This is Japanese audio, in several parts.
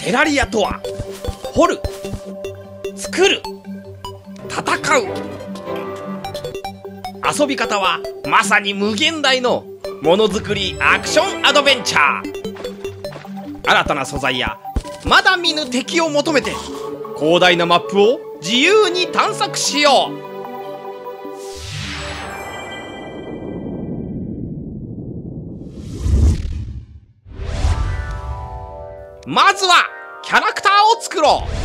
テラリアとは、掘る、作る、戦う。遊び方はまさに無限大のものづくりアクションアドベンチャー。新たな素材やまだ見ぬ敵を求めて広大なマップを自由に探索しよう。まずはキャラクターを作ろう。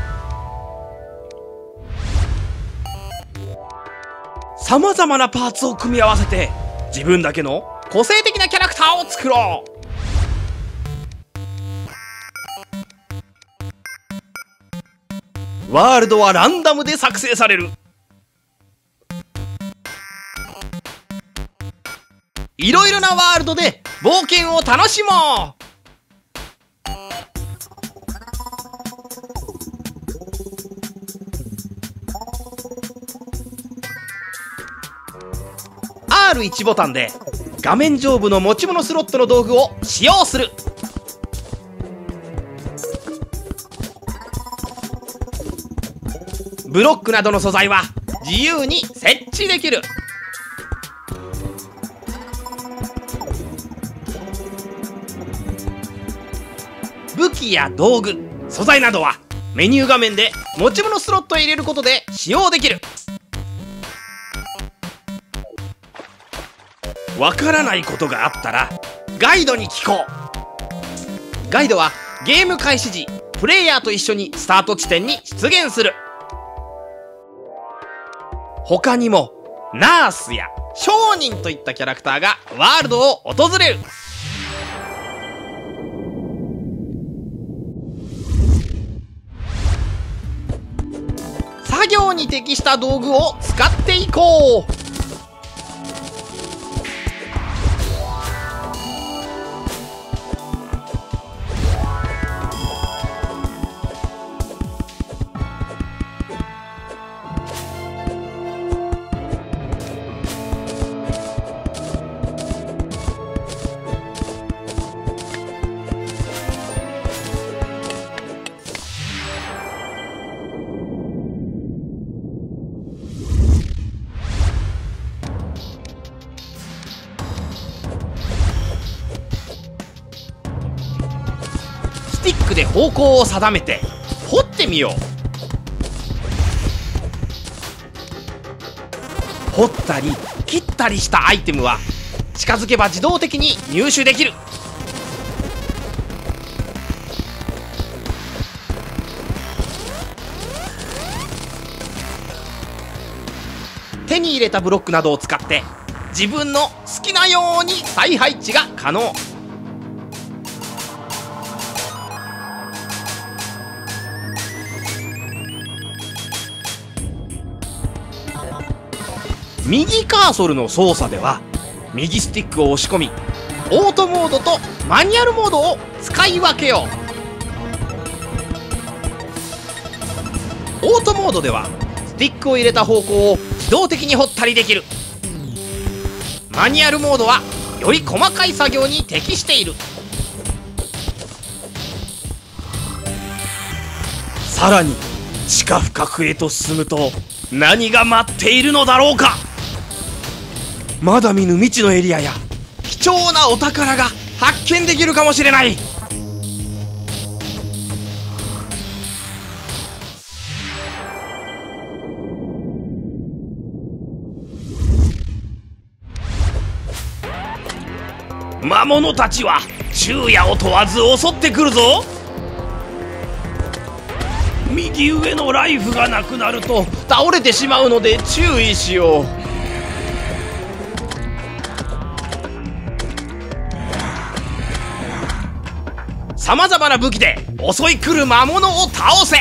さまざまなパーツを組み合わせて自分だけの個性的なキャラクターを作ろう。ワールドはランダムで作成される。いろいろなワールドで冒険を楽しもう。R1 ボタンで画面上部の持ち物スロットの道具を使用する。ブロックなどの素材は自由に設置できる。武器や道具、素材などはメニュー画面で持ち物スロットへ入れることで使用できる。わからないことがあったらガイドに聞こう。ガイドはゲーム開始時プレイヤーと一緒にスタート地点に出現する。他にもナースや商人といったキャラクターがワールドを訪れる。作業に適した道具を使っていこう。スティックで方向を定めて掘ってみよう。掘ったり切ったりしたアイテムは近づけば自動的に入手できる。手に入れたブロックなどを使って自分の好きなように再配置が可能。右カーソルの操作では右スティックを押し込みオートモードとマニュアルモードを使い分けよう。オートモードではスティックを入れた方向を自動的に掘ったりできる。マニュアルモードはより細かい作業に適している。さらに地下深くへと進むと何が待っているのだろうか。まだ見ぬ未知のエリアや貴重なお宝が発見できるかもしれない。魔物たちは昼夜を問わず襲ってくるぞ。右上のライフがなくなると倒れてしまうので注意しよう。さまざまな武器で襲い来る魔物を倒せ。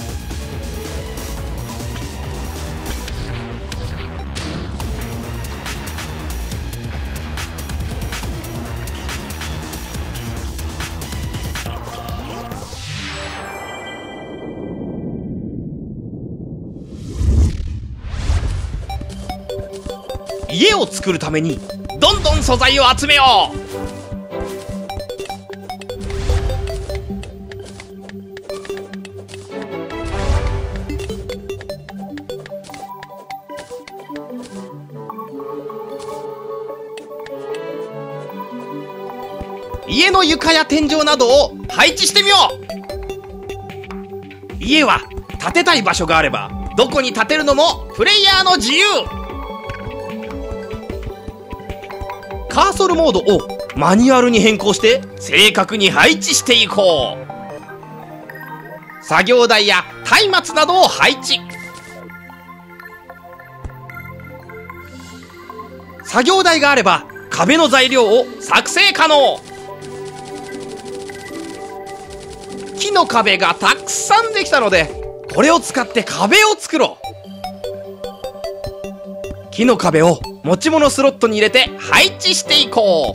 家を作るためにどんどん素材を集めよう。 家の床や天井などを配置してみよう。家は建てたい場所があればどこに建てるのもプレイヤーの自由。カーソルモードをマニュアルに変更して正確に配置していこう。作業台や松明などを配置。作業台があれば壁の材料を作成可能。木の壁がたくさんできたのでこれを使って壁を作ろう。木の壁を持ち物スロットに入れて配置していこう。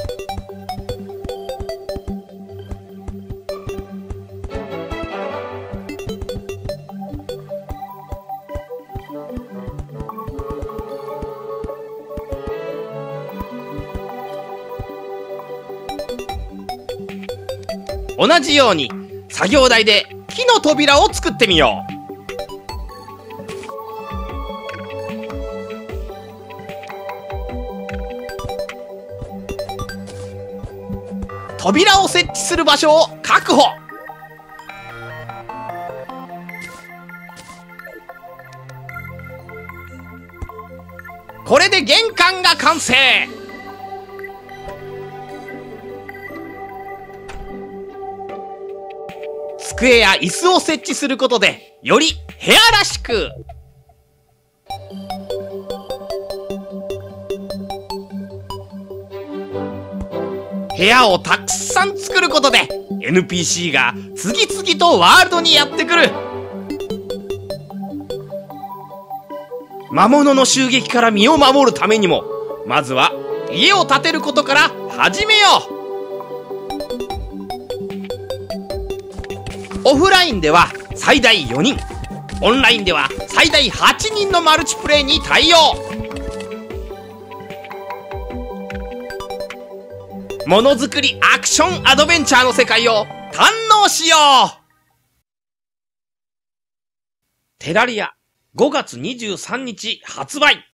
同じように作業台で木の扉を作ってみよう。扉を設置する場所を確保。これで玄関が完成。机や椅子を設置することでより部屋らしく。部屋をたくさん作ることで NPC が次々とワールドにやってくる。魔物の襲撃から身を守るためにもまずは家を建てることから始めよう。オフラインでは最大4人、オンラインでは最大8人のマルチプレイに対応。ものづくりアクションアドベンチャーの世界を堪能しよう。テラリア5月23日発売。